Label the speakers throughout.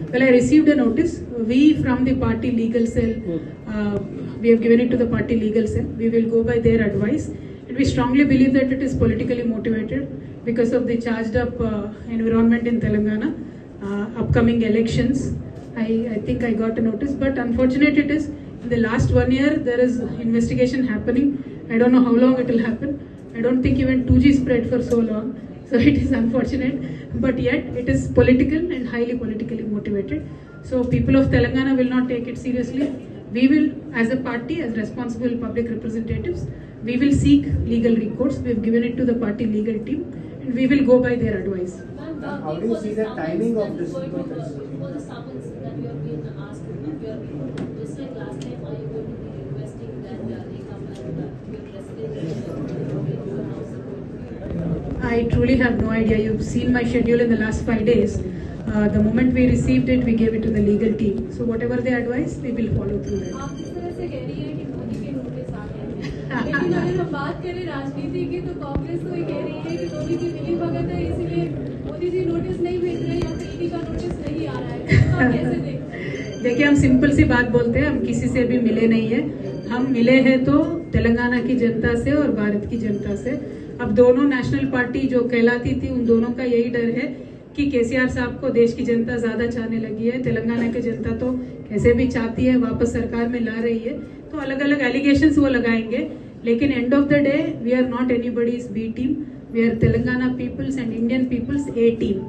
Speaker 1: Well, I received a notice. We from the party legal cell, we have given it to the party legal cell. We will go by their advice. And we strongly believe that it is politically motivated because of the charged up environment in Telangana, upcoming elections. I think I got a notice, but unfortunate it is, in the last 1 year, there is investigation happening. I don't know how long it will happen. I don't think even 2G spread for so long. So it is unfortunate, but yet it is political and highly politically motivated. So people of Telangana will not take it seriously. We will, as a party, as responsible public representatives, we will seek legal recourse. We have given it to the party legal team, and we will go by their advice.
Speaker 2: How do you see the timing of this?
Speaker 3: For the summons that you have been asked to do, just like last time, are you going to be requesting that they come and your residence?
Speaker 1: I truly have no idea. You've seen my schedule in the last 5 days. The moment we received it, we gave it to the legal team. So whatever they advise, we will follow through that.
Speaker 3: आप जिस तरह से कह रही है कि मोदी के notice आ गए हैं, लेकिन अगर हम बात करें राजनीति की, तो कांग्रेस तो ये कह रही है कि मोदी की मिली भगत है, इसीलिए मोदी जी नोटिस नहीं भेज रहे या फिर ईडी का नोटिस नहीं आ रहा है, तो आप कैसे देखते हैं?
Speaker 1: देखिए, हम सिंपल सी बात बोलते हैं, हम किसी से भी मिले नहीं है. हम मिले हैं तो तेलंगाना की जनता से और भारत की जनता से. अब दोनों नेशनल पार्टी जो कहलाती थी, उन दोनों का यही डर है कि केसीआर साहब को देश की जनता ज्यादा चाहने लगी है. तेलंगाना की जनता तो कैसे भी चाहती है, वापस सरकार में ला रही है. तो अलग अलग एलिगेशंस वो लगाएंगे, लेकिन end of the day we are not anybody's B team. We are Telangana peoples and Indian peoples A team.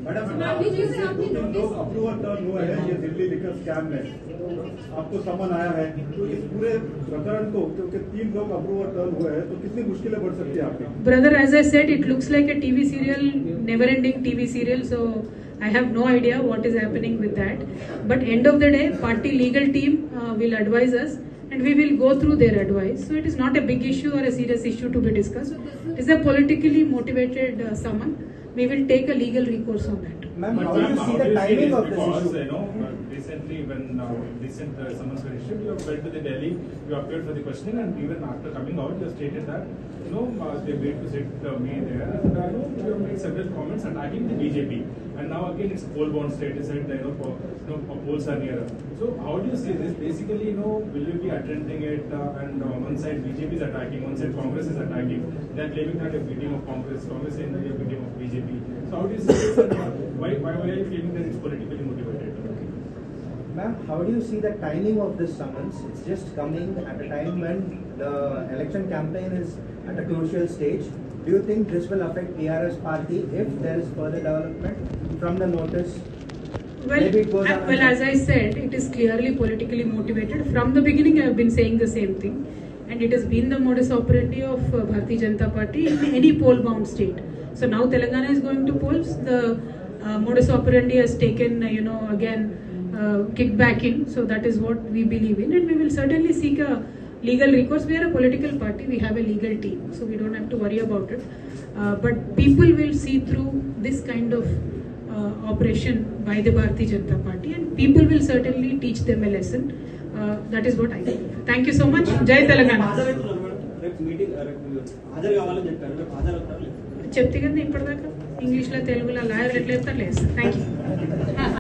Speaker 4: Approval turn हुआ है ये दिल्ली लिकर स्कैम में, आपको समन आया है, तो इस पूरे प्रकरण को, क्योंकि 3 लोग अप्रूवल टर्न हुए हैं, तो कितनी मुश्किलें बढ़ सकती है आपकी?
Speaker 1: Brother, as I said, it looks like a TV serial, never-ending TV serial. So I have no idea what is happening with that. But end of the day, party legal team will advise us, and we will go through their advice. So it is not a big issue or a serious issue to be discussed. It is a politically motivated summon. We will take a legal recourse on that.
Speaker 2: Ma'am, how do you see the timing of this issue?
Speaker 5: Recently, when recent summons were issued, you went to the Delhi, you appeared for the questioning, and even after coming out, you stated that they wait to sit me there, and you have made several comments attacking the BJP. And now again, it's poll-bound state. You said polls are nearer. So how do you see this? Basically, will you be attending it? And one side BJP is attacking, one side Congress is attacking. They are claiming that a beating of Congress saying that a beating of BJP. So how do you see this? And why are you claiming that it's politically motivated?
Speaker 2: Ma'am, how do you see the timing of this summons? It's just coming at a time when the election campaign is at a crucial stage. Do you think this will affect TRS party if there is further development from the notice?
Speaker 1: Well, as I said, it is clearly politically motivated. From the beginning, I have been saying the same thing. And it has been the modus operandi of Bharatiya Janata Party in any poll-bound state. So now Telangana is going to polls. The modus operandi has taken, again, kick back in. So that is what we believe in. And we will certainly seek a legal recourse. We are a political party. We have a legal team. So we don't have to worry about it. But people will see through this kind of operation by the Bharatiya Janata Party. And people will certainly teach them a lesson. That is what I believe. Thank you so much. Jai Telangana. చెప్తే కదా ఇప్పటిదాకా ఇంగ్లీష్లో తెలుగులో లాయర్లు ఎట్లా చెప్తారు లేదు. Thank you.